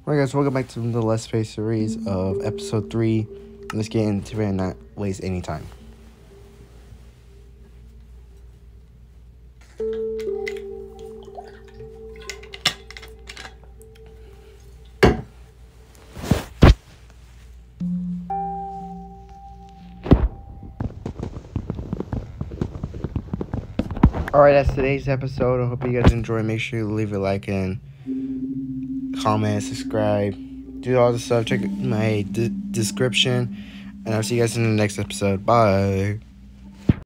Alright guys, welcome back to the Let's Play series of episode 3. Let's get into it and not waste any time. Alright, that's today's episode. I hope you guys enjoy. Make sure you leave a like and comment, subscribe, do all the stuff. Check my description, and I'll see you guys in the next episode. Bye.